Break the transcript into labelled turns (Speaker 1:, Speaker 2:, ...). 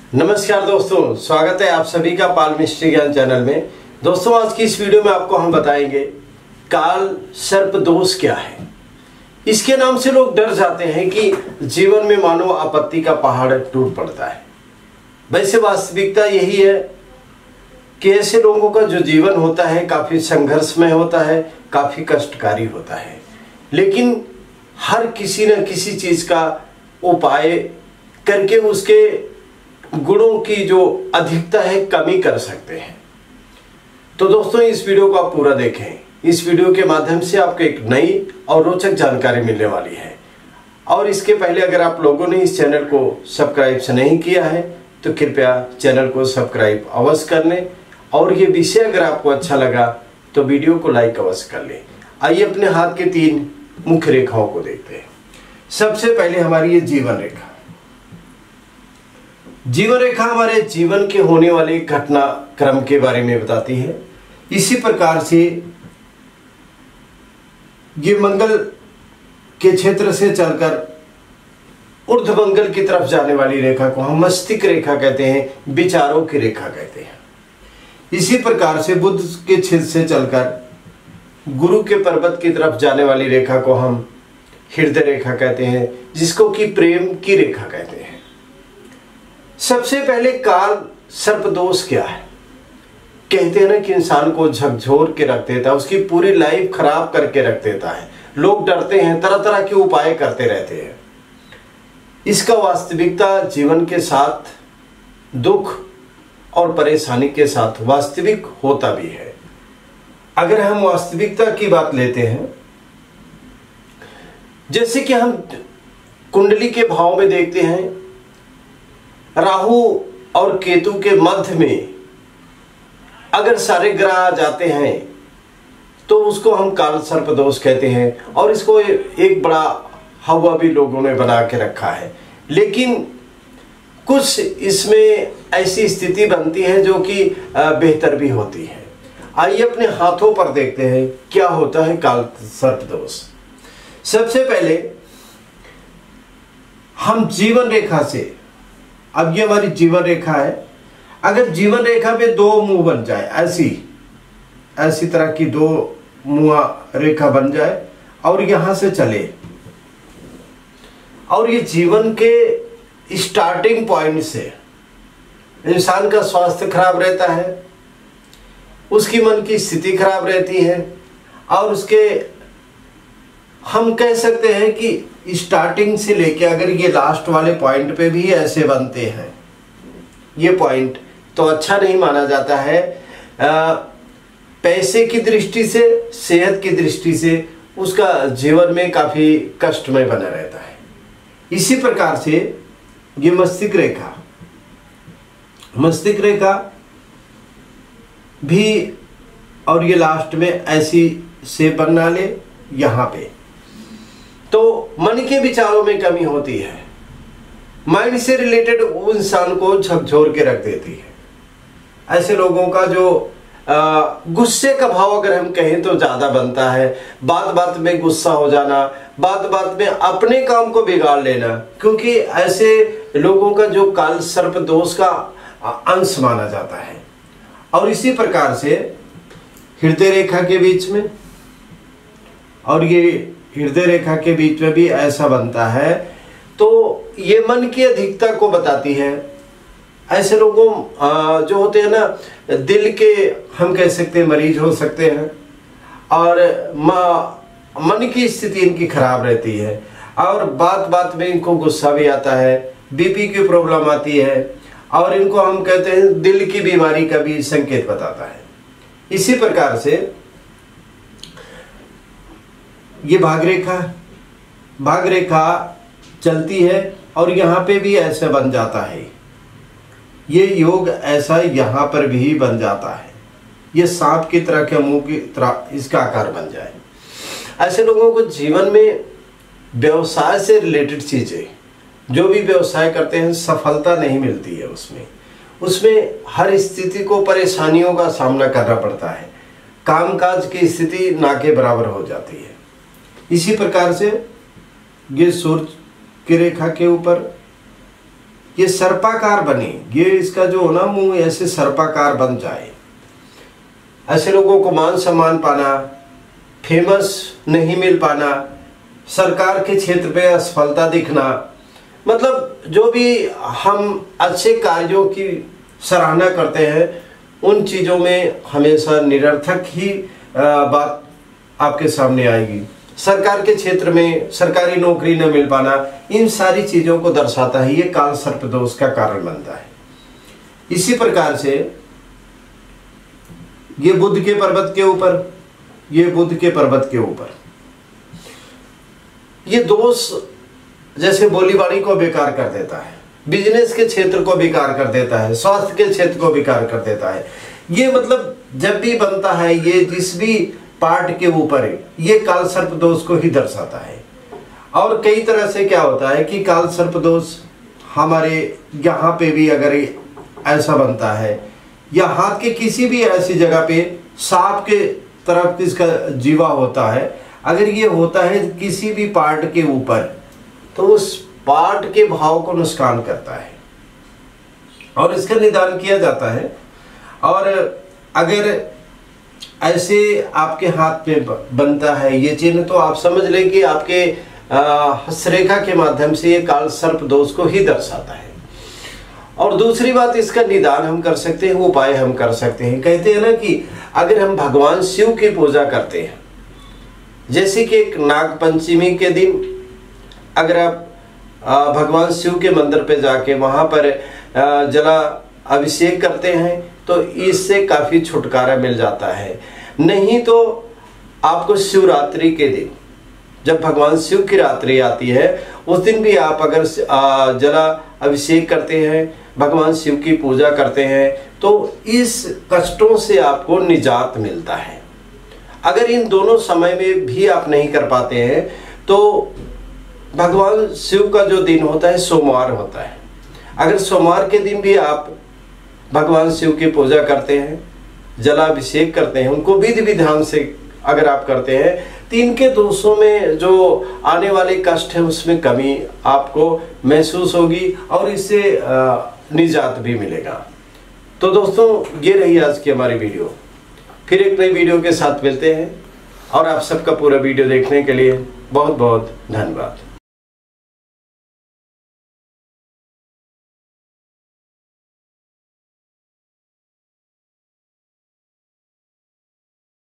Speaker 1: नमस्कार दोस्तों, स्वागत है आप सभी का पाल मिस्ट्री ज्ञान चैनल में। दोस्तों, आज की इस वीडियो में आपको हम बताएंगे काल सर्प दोष क्या है। इसके नाम से लोग डर जाते हैं कि जीवन में मानो आपत्ति का पहाड़ टूट पड़ता है। वैसे वास्तविकता यही है कि ऐसे लोगों का जो जीवन होता है काफी संघर्षमय होता है, काफी कष्टकारी होता है, लेकिन हर किसी न किसी चीज का उपाय करके उसके गुणों की जो अधिकता है कमी कर सकते हैं। तो दोस्तों, इस वीडियो को आप पूरा देखें। इस वीडियो के माध्यम से आपको एक नई और रोचक जानकारी मिलने वाली है। और इसके पहले अगर आप लोगों ने इस चैनल को सब्सक्राइब से नहीं किया है तो कृपया चैनल को सब्सक्राइब अवश्य कर लें। और ये विषय अगर आपको अच्छा लगा तो वीडियो को लाइक अवश्य कर लें। आइए अपने हाथ के 3 मुख्य रेखाओं को देखते हैं। सबसे पहले हमारी ये जीवन रेखा। जीवन रेखा हमारे जीवन के होने वाले घटना क्रम के बारे में बताती है। इसी प्रकार से ये मंगल के क्षेत्र से चलकर ऊर्ध्वमंगल की तरफ जाने वाली रेखा को हम मस्तिष्क रेखा कहते हैं, विचारों की रेखा कहते हैं। इसी प्रकार से बुध के क्षेत्र से चलकर गुरु के पर्वत की तरफ जाने वाली रेखा को हम हृदय रेखा कहते हैं, जिसको कि प्रेम की रेखा कहते हैं। सबसे पहले काल सर्प दोष क्या है। कहते हैं ना कि इंसान को झकझोर के रख देता है, उसकी पूरी लाइफ खराब करके रख देता है। लोग डरते हैं, तरह तरह के उपाय करते रहते हैं। इसका वास्तविकता जीवन के साथ दुख और परेशानी के साथ वास्तविक होता भी है। अगर हम वास्तविकता की बात लेते हैं, जैसे कि हम कुंडली के भाव में देखते हैं, राहु और केतु के मध्य में अगर सारे ग्रह आ जाते हैं तो उसको हम काल सर्प दोष कहते हैं। और इसको एक बड़ा हवा भी लोगों ने बना के रखा है, लेकिन कुछ इसमें ऐसी स्थिति बनती है जो कि बेहतर भी होती है। आइए अपने हाथों पर देखते हैं क्या होता है काल सर्प दोष। सबसे पहले हम जीवन रेखा से, अब ये हमारी जीवन रेखा है, अगर जीवन रेखा पे 2 मुंह बन जाए, ऐसी तरह की 2 मुंह रेखा बन जाए और यहां से चले, और ये जीवन के स्टार्टिंग पॉइंट से इंसान का स्वास्थ्य खराब रहता है, उसकी मन की स्थिति खराब रहती है, और उसके हम कह सकते हैं कि स्टार्टिंग से लेके अगर ये लास्ट वाले पॉइंट पे भी ऐसे बनते हैं, ये पॉइंट तो अच्छा नहीं माना जाता है। पैसे की दृष्टि से, सेहत की दृष्टि से उसका जीवन में काफी कष्टमय बना रहता है। इसी प्रकार से ये मस्तिष्क रेखा भी, और ये लास्ट में ऐसी से बना ले यहां पे, तो मन के विचारों में कमी होती है। माइंड से रिलेटेड वो इंसान को झकझोर के रख देती है। ऐसे लोगों का जो गुस्से का भाव अगर हम कहें तो ज्यादा बनता है। बात बात में गुस्सा हो जाना, बात बात में अपने काम को बिगाड़ लेना, क्योंकि ऐसे लोगों का जो काल सर्प दोष का अंश माना जाता है। और इसी प्रकार से हृदय रेखा के बीच में, और ये हृदय रेखा के बीच में भी ऐसा बनता है, तो ये मन की अधिकता को बताती है। ऐसे लोगों जो होते हैं ना, दिल के हम कह सकते हैं मरीज हो सकते हैं, और मन की स्थिति इनकी खराब रहती है, और बात बात में इनको गुस्सा भी आता है, बीपी की प्रॉब्लम आती है, और इनको हम कहते हैं दिल की बीमारी का भी संकेत बताता है। इसी प्रकार से ये भाग रेखा चलती है, और यहाँ पे भी ऐसे बन जाता है। ये योग ऐसा यहाँ पर भी बन जाता है। ये सांप की तरह के मुंह की तरह इसका आकार बन जाए। ऐसे लोगों को जीवन में व्यवसाय से रिलेटेड चीजें, जो भी व्यवसाय करते हैं, सफलता नहीं मिलती है। उसमें हर स्थिति को परेशानियों का सामना करना पड़ता है। कामकाज की स्थिति ना के बराबर हो जाती है। इसी प्रकार से ये सूर्य की रेखा के ऊपर ये सर्पाकार बने, ये इसका जो हो ना मुंह ऐसे सर्पाकार बन जाए। ऐसे लोगों को मान सम्मान पाना, फेमस नहीं मिल पाना, सरकार के क्षेत्र पे असफलता दिखना, मतलब जो भी हम अच्छे कार्यों की सराहना करते हैं उन चीज़ों में हमेशा निरर्थक ही बात आपके सामने आएगी। सरकार के क्षेत्र में सरकारी नौकरी न मिल पाना, इन सारी चीज़ों को दर्शाता है, ये काल सर्प दोष का कारण बनता है। इसी प्रकार से ये बुध के पर्वत के ऊपर, ये बुध के पर्वत के ऊपर ये दोष जैसे बोलीबाणी को बेकार कर देता है, बिजनेस के क्षेत्र को बेकार कर देता है, स्वास्थ्य के क्षेत्र को बेकार कर देता है। ये मतलब जब भी बनता है ये जिस भी पार्ट के ऊपर है, ये काल सर्प दोष को ही दर्शाता है। और कई तरह से क्या होता है कि काल सर्प दोष हमारे यहाँ पे भी अगर ऐसा बनता है, या हाथ के किसी भी ऐसी जगह पे सांप के तरफ इसका जीवा होता है, अगर ये होता है किसी भी पार्ट के ऊपर, तो उस पार्ट के भाव को नुकसान करता है और इसका निदान किया जाता है। और अगर ऐसे आपके हाथ में बनता है ये चिन्ह, तो आप समझ लें कि आपके हस्तरेखा के माध्यम से ये काल सर्प दोष को ही दर्शाता है। और दूसरी बात, इसका निदान हम कर सकते हैं, उपाय हम कर सकते हैं। कहते हैं ना कि अगर हम भगवान शिव की पूजा करते हैं, जैसे कि एक नाग पंचमी के दिन अगर आप भगवान शिव के मंदिर पे जाके वहां पर जला अभिषेक करते हैं तो इससे काफी छुटकारा मिल जाता है। नहीं तो आपको शिवरात्रि के दिन, जब भगवान शिव की रात्रि आती है, उस दिन भी आप अगर जला अभिषेक करते हैं, भगवान शिव की पूजा करते हैं, तो इस कष्टों से आपको निजात मिलता है। अगर इन दोनों समय में भी आप नहीं कर पाते हैं तो भगवान शिव का जो दिन होता है सोमवार होता है, अगर सोमवार के दिन भी आप भगवान शिव की पूजा करते हैं, जलाभिषेक करते हैं, उनको विधि विधान से अगर आप करते हैं, तो इनके दोषों में जो आने वाले कष्ट है उसमें कमी आपको महसूस होगी और इससे निजात भी मिलेगा। तो दोस्तों, ये रही आज की हमारी वीडियो। फिर एक नई वीडियो के साथ मिलते हैं और आप सबका पूरा वीडियो देखने के लिए बहुत बहुत धन्यवाद।